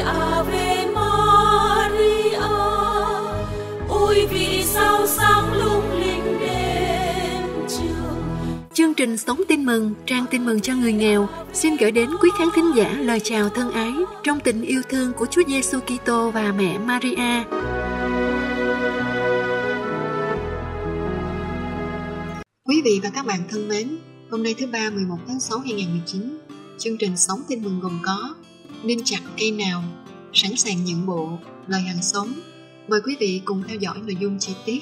Ave Maria, ôi vì sao sáng lung linh đêm trường. Chương trình Sống Tin Mừng, trang tin mừng cho người nghèo xin gửi đến quý khán thính giả lời chào thân ái trong tình yêu thương của Chúa Giêsu Kitô và mẹ Maria. Quý vị và các bạn thân mến, hôm nay thứ Ba 11 tháng 6 2019, chương trình Sống Tin Mừng gồm có Nên chặt cây nào, Sẵn sàng nhượng bộ, Lời hàng sống. Mời quý vị cùng theo dõi nội dung chi tiết.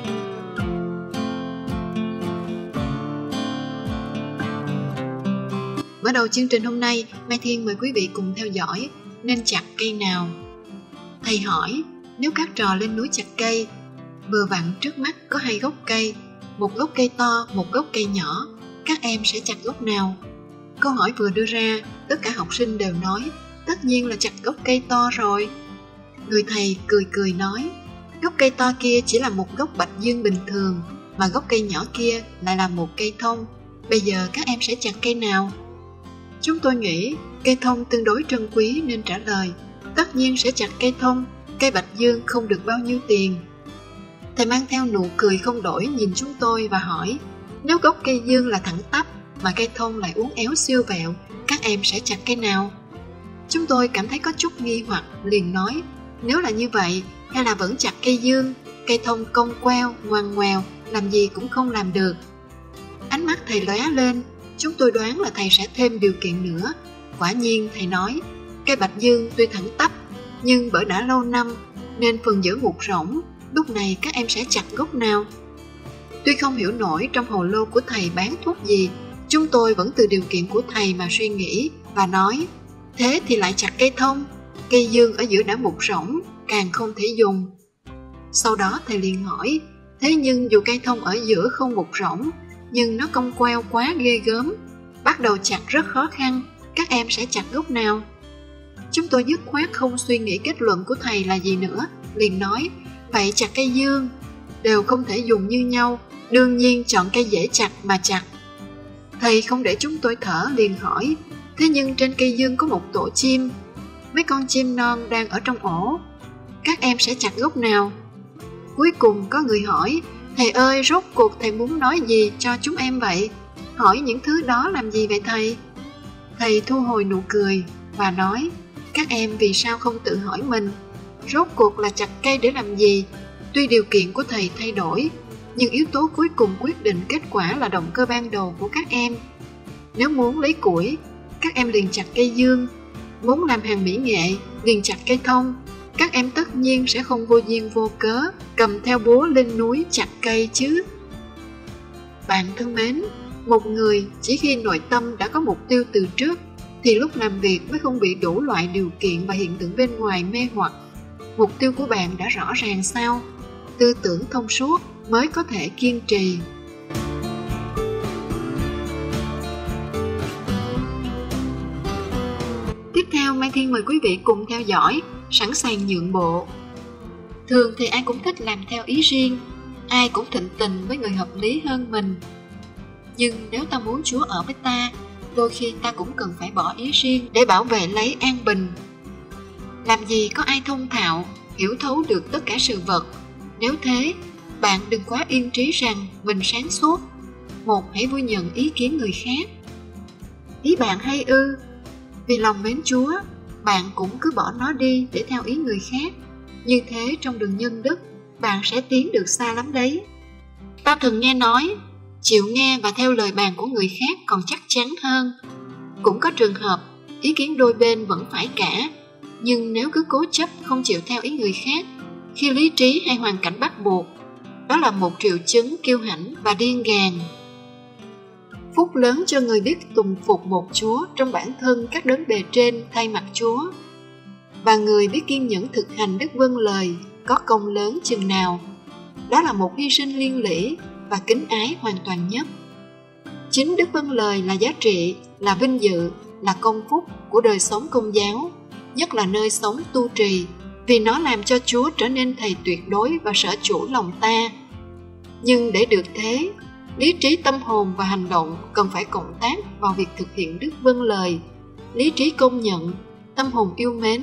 Mở đầu chương trình hôm nay, Mai Thiên mời quý vị cùng theo dõi Nên chặt cây nào. Thầy hỏi, nếu các trò lên núi chặt cây, vừa vặn trước mắt có 2 gốc cây, một gốc cây to, một gốc cây nhỏ, các em sẽ chặt gốc nào? Câu hỏi vừa đưa ra, tất cả học sinh đều nói, tất nhiên là chặt gốc cây to rồi. Người thầy cười cười nói, gốc cây to kia chỉ là một gốc bạch dương bình thường, mà gốc cây nhỏ kia lại là một cây thông. Bây giờ các em sẽ chặt cây nào? Chúng tôi nghĩ cây thông tương đối trân quý nên trả lời, tất nhiên sẽ chặt cây thông, cây bạch dương không được bao nhiêu tiền. Thầy mang theo nụ cười không đổi nhìn chúng tôi và hỏi, nếu gốc cây dương là thẳng tắp mà cây thông lại uốn éo siêu vẹo, các em sẽ chặt cây nào? Chúng tôi cảm thấy có chút nghi hoặc, liền nói, nếu là như vậy, hay là vẫn chặt cây dương, cây thông cong queo, ngoằn ngoèo, làm gì cũng không làm được. Ánh mắt thầy lóe lên, chúng tôi đoán là thầy sẽ thêm điều kiện nữa. Quả nhiên thầy nói, cây bạch dương tuy thẳng tắp, nhưng bởi đã lâu năm nên phần giữa mục rỗng, lúc này các em sẽ chặt gốc nào? Tuy không hiểu nổi trong hồ lô của thầy bán thuốc gì, chúng tôi vẫn từ điều kiện của thầy mà suy nghĩ và nói, thế thì lại chặt cây thông, cây dương ở giữa đã mục rỗng, càng không thể dùng. Sau đó thầy liền hỏi, thế nhưng dù cây thông ở giữa không mục rỗng, nhưng nó cong queo quá ghê gớm, bắt đầu chặt rất khó khăn, các em sẽ chặt gốc nào? Chúng tôi dứt khoát không suy nghĩ kết luận của thầy là gì nữa, liền nói, vậy chặt cây dương, đều không thể dùng như nhau, đương nhiên chọn cây dễ chặt mà chặt. Thầy không để chúng tôi thở, liền hỏi, thế nhưng trên cây dương có một tổ chim, mấy con chim non đang ở trong ổ, các em sẽ chặt gốc nào? Cuối cùng có người hỏi, thầy ơi, rốt cuộc thầy muốn nói gì cho chúng em vậy? Hỏi những thứ đó làm gì vậy thầy? Thầy thu hồi nụ cười và nói, các em vì sao không tự hỏi mình, rốt cuộc là chặt cây để làm gì? Tuy điều kiện của thầy thay đổi, nhưng yếu tố cuối cùng quyết định kết quả là động cơ ban đầu của các em. Nếu muốn lấy củi, các em liền chặt cây dương. Muốn làm hàng mỹ nghệ, liền chặt cây thông. Các em tất nhiên sẽ không vô duyên vô cớ cầm theo búa lên núi chặt cây chứ. Bạn thân mến, một người chỉ khi nội tâm đã có mục tiêu từ trước thì lúc làm việc mới không bị đủ loại điều kiện và hiện tượng bên ngoài mê hoặc. Mục tiêu của bạn đã rõ ràng sao? Tư tưởng thông suốt mới có thể kiên trì. Tiếp theo, Mai Thiên mời quý vị cùng theo dõi Sẵn sàng nhượng bộ. Thường thì ai cũng thích làm theo ý riêng, ai cũng thịnh tình với người hợp lý hơn mình. Nhưng nếu ta muốn Chúa ở với ta, đôi khi ta cũng cần phải bỏ ý riêng để bảo vệ lấy an bình. Làm gì có ai thông thạo, hiểu thấu được tất cả sự vật. Nếu thế, bạn đừng quá yên trí rằng mình sáng suốt. Một, hãy vui nhận ý kiến người khác. Ý bạn hay ư? Vì lòng mến Chúa, bạn cũng cứ bỏ nó đi để theo ý người khác. Như thế trong đường nhân đức, bạn sẽ tiến được xa lắm đấy. Ta thường nghe nói, chịu nghe và theo lời bàn của người khác còn chắc chắn hơn. Cũng có trường hợp, ý kiến đôi bên vẫn phải cả, nhưng nếu cứ cố chấp không chịu theo ý người khác, khi lý trí hay hoàn cảnh bắt buộc, đó là một triệu chứng kiêu hãnh và điên gàn. Phúc lớn cho người biết tùng phục một Chúa trong bản thân các đấng bề trên thay mặt Chúa, và người biết kiên nhẫn thực hành đức vâng lời có công lớn chừng nào. Đó là một hy sinh liên lỉ và kính ái hoàn toàn nhất. Chính đức vâng lời là giá trị, là vinh dự, là công phúc của đời sống công giáo, nhất là nơi sống tu trì, vì nó làm cho Chúa trở nên thầy tuyệt đối và sở chủ lòng ta. Nhưng để được thế, lý trí tâm hồn và hành động cần phải cộng tác vào việc thực hiện đức vâng lời. Lý trí công nhận, tâm hồn yêu mến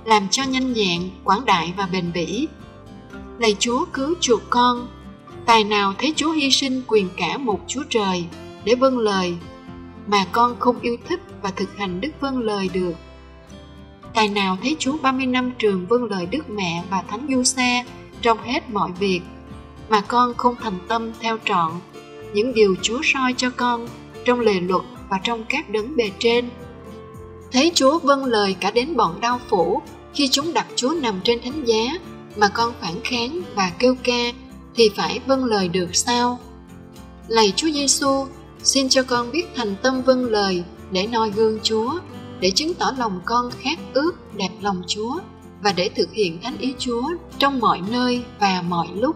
làm cho nhanh nhẹn, quảng đại và bền bỉ. Lạy Chúa cứu chuộc con. Tài nào thấy Chúa hy sinh quyền cả một Chúa Trời để vâng lời, mà con không yêu thích và thực hành đức vâng lời được? Tài nào thấy Chúa 30 năm trường vâng lời Đức Mẹ và Thánh Giuse trong hết mọi việc, mà con không thành tâm theo trọn những điều Chúa soi cho con trong lề luật và trong các đấng bề trên? Thấy Chúa vâng lời cả đến bọn đao phủ khi chúng đặt Chúa nằm trên thánh giá, mà con phản kháng và kêu ca, thì phải vâng lời được sao? Lạy Chúa Giêsu, xin cho con biết thành tâm vâng lời để noi gương Chúa, để chứng tỏ lòng con khát ước đẹp lòng Chúa và để thực hiện thánh ý Chúa trong mọi nơi và mọi lúc.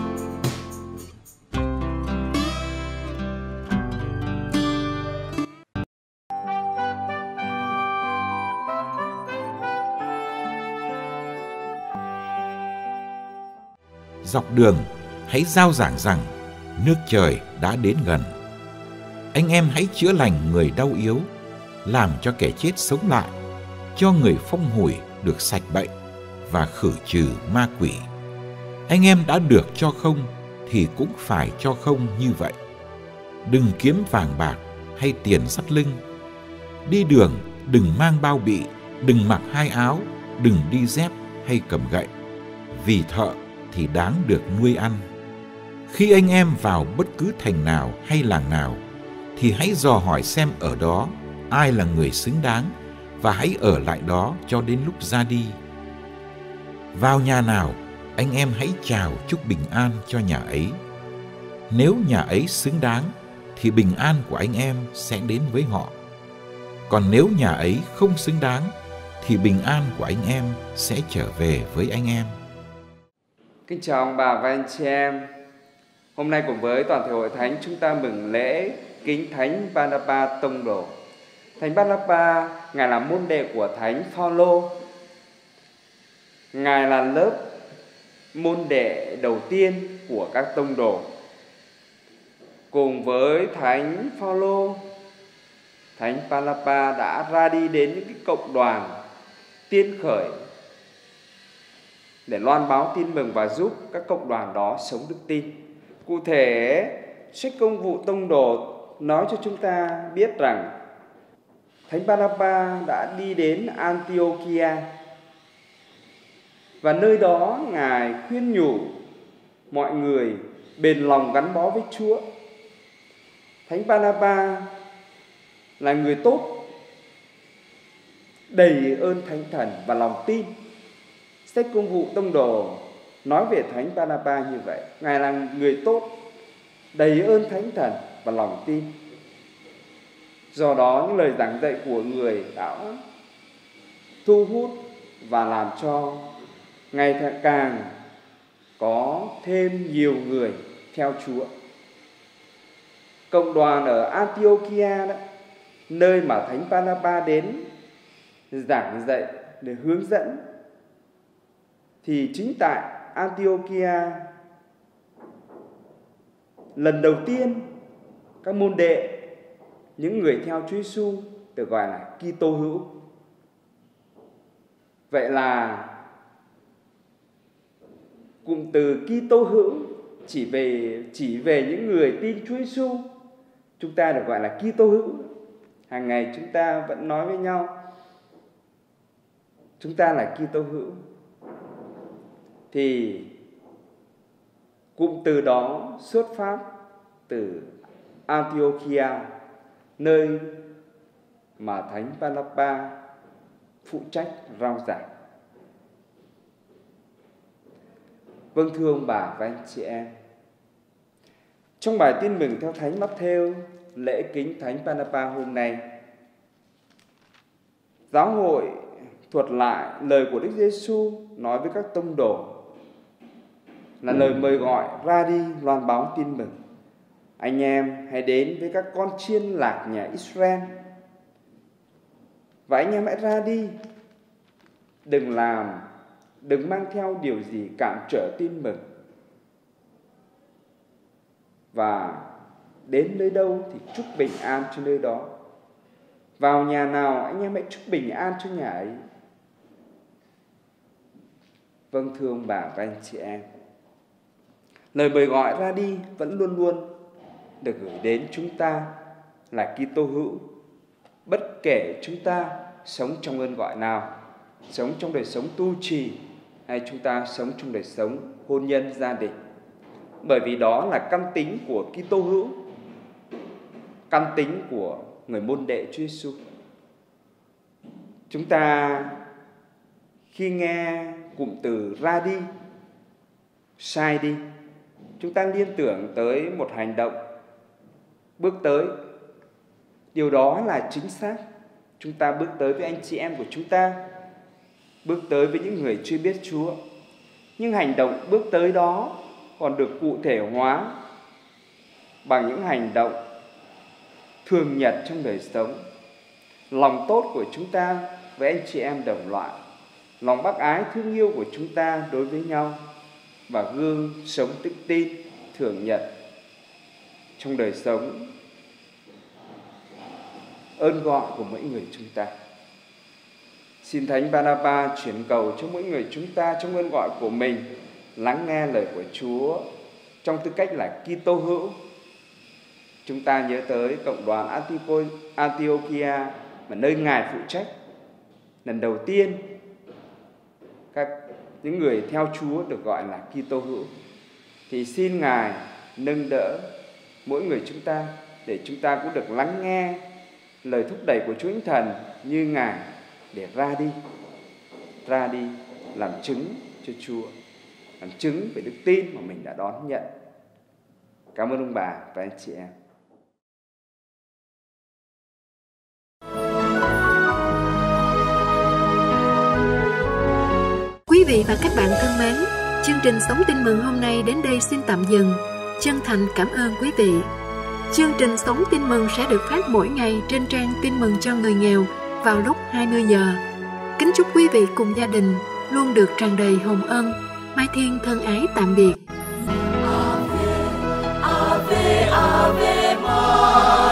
Dọc đường, hãy rao giảng rằng nước trời đã đến gần. Anh em hãy chữa lành người đau yếu, làm cho kẻ chết sống lại, cho người phong hủi được sạch bệnh và khử trừ ma quỷ. Anh em đã được cho không thì cũng phải cho không như vậy. Đừng kiếm vàng bạc hay tiền dắt lưng. Đi đường đừng mang bao bị, đừng mặc hai áo, đừng đi dép hay cầm gậy. Vì thợ thì đáng được nuôi ăn. Khi anh em vào bất cứ thành nào hay làng nào, thì hãy dò hỏi xem ở đó ai là người xứng đáng, và hãy ở lại đó cho đến lúc ra đi. Vào nhà nào, anh em hãy chào chúc bình an cho nhà ấy. Nếu nhà ấy xứng đáng, thì bình an của anh em sẽ đến với họ. Còn nếu nhà ấy không xứng đáng, thì bình an của anh em sẽ trở về với anh em. Kính chào ông bà và anh chị em. Hôm nay cùng với toàn thể hội thánh, chúng ta mừng lễ kính Thánh Barnaba tông đồ. Thánh Barnaba, Ngài là môn đệ của Thánh Phaolô. Ngài là lớp môn đệ đầu tiên của các tông đồ. Cùng với Thánh Phaolô, Thánh Barnaba đã ra đi đến những cái cộng đoàn tiên khởi để loan báo tin mừng và giúp các cộng đoàn đó sống đức tin. Cụ thể, sách Công vụ Tông đồ nói cho chúng ta biết rằng Thánh Barnaba đã đi đến Antiochia, và nơi đó Ngài khuyên nhủ mọi người bền lòng gắn bó với Chúa. Thánh Barnaba là người tốt, đầy ơn Thánh Thần và lòng tin. Sách Công vụ Tông đồ nói về Thánh Barnaba như vậy. Ngài là người tốt, đầy ơn Thánh Thần và lòng tin. Do đó, những lời giảng dạy của người đã thu hút và làm cho ngày càng có thêm nhiều người theo Chúa. Cộng đoàn ở Antiochia đó, nơi mà Thánh Barnaba đến giảng dạy để hướng dẫn, thì chính tại Antiochia lần đầu tiên các môn đệ, những người theo Chúa Giêsu được gọi là Kitô hữu. Vậy là cụm từ Kitô hữu chỉ về những người tin Chúa Giêsu, chúng ta được gọi là Kitô hữu. Hàng ngày chúng ta vẫn nói với nhau chúng ta là Kitô hữu. Thì cụm từ đó xuất phát từ Antiochia, nơi mà Thánh Barnaba phụ trách rao giảng. Vâng, thưa ông bà và anh chị em, trong bài tin mừng theo Thánh Matthew, lễ kính Thánh Barnaba hôm nay, giáo hội thuật lại lời của Đức Giêsu nói với các tông đồ, là lời mời gọi ra đi loan báo tin mừng. Anh em hãy đến với các con chiên lạc nhà Israel, và anh em hãy ra đi, đừng mang theo điều gì cản trở tin mừng. Và đến nơi đâu thì chúc bình an cho nơi đó. Vào nhà nào anh em hãy chúc bình an cho nhà ấy. Vâng, thưa ông bà và anh chị em, lời mời gọi ra đi vẫn luôn luôn được gửi đến chúng ta là Kitô hữu, bất kể chúng ta sống trong ơn gọi nào, sống trong đời sống tu trì hay chúng ta sống trong đời sống hôn nhân gia đình. Bởi vì đó là căn tính của Kitô hữu, căn tính của người môn đệ Chúa Giêsu. Chúng ta khi nghe cụm từ ra đi, sai đi, chúng ta liên tưởng tới một hành động bước tới. Điều đó là chính xác. Chúng ta bước tới với anh chị em của chúng ta, bước tới với những người chưa biết Chúa. Nhưng hành động bước tới đó còn được cụ thể hóa bằng những hành động thường nhật trong đời sống. Lòng tốt của chúng ta với anh chị em đồng loại, lòng bác ái thương yêu của chúng ta đối với nhau, và gương sống đức tin thường nhật trong đời sống ơn gọi của mỗi người chúng ta. Xin Thánh Barnaba chuyển cầu cho mỗi người chúng ta trong ơn gọi của mình lắng nghe lời của Chúa trong tư cách là Kitô hữu. Chúng ta nhớ tới cộng đoàn Antiochia mà nơi Ngài phụ trách. Lần đầu tiên những người theo Chúa được gọi là Kitô hữu. Thì xin Ngài nâng đỡ mỗi người chúng ta để chúng ta cũng được lắng nghe lời thúc đẩy của Chúa Thánh Thần như Ngài, để ra đi làm chứng cho Chúa, làm chứng về đức tin mà mình đã đón nhận. Cảm ơn ông bà và anh chị em. Quý vị và các bạn thân mến, chương trình Sống Tin Mừng hôm nay đến đây xin tạm dừng. Chân thành cảm ơn quý vị. Chương trình Sống Tin Mừng sẽ được phát mỗi ngày trên trang Tin Mừng cho người nghèo vào lúc 20 giờ. Kính chúc quý vị cùng gia đình luôn được tràn đầy hồng ân. Mai Thiên thân ái tạm biệt. Ave, Ave, Ave Maria.